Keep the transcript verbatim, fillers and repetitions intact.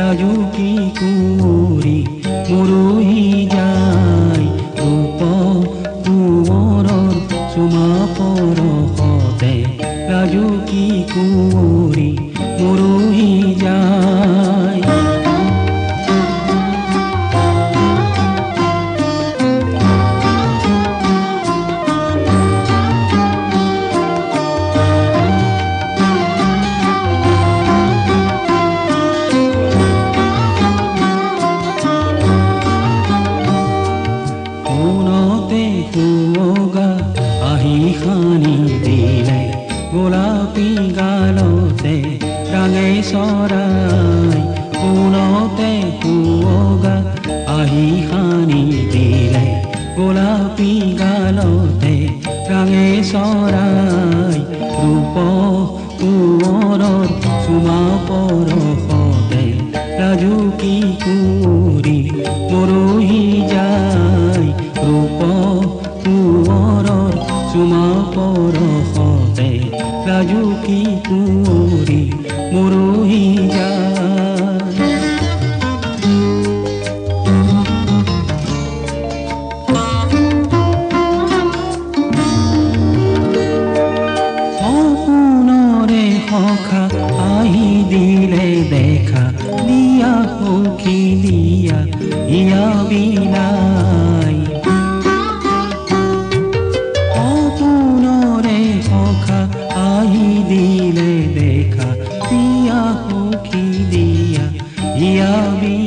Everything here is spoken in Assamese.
রাজু কি কুঁৱৰী মৰহি যায় ৰূপ কোঁৱৰৰ চুমা পৰশতে ৰাজু কি কুঁৱৰী মৰহি যায় কুঁৱগা আহি খানি দিলে গোলাপী গালতে ৰাঙে চৰাই কোনতে কুঁৱগা আহি খানি দিলে গোলাপী গালতে ৰাঙে চৰাই ৰূপ কোঁৱৰৰ চুমা পৰশতে ৰাজু কি কুঁৱৰী মৰহি যায় ৰূপ কোঁৱৰৰ চুমা পৰশতে ৰাজু কি কুঁৱৰী মৰহি যায় সপোনৰে সখা আহি দিলে দেখা দিয়া সখী দিয়া ইয়া বিলাই সপোনৰে সখা আহি দিলে দেখা দিয়া সখী দিয়া ইয়া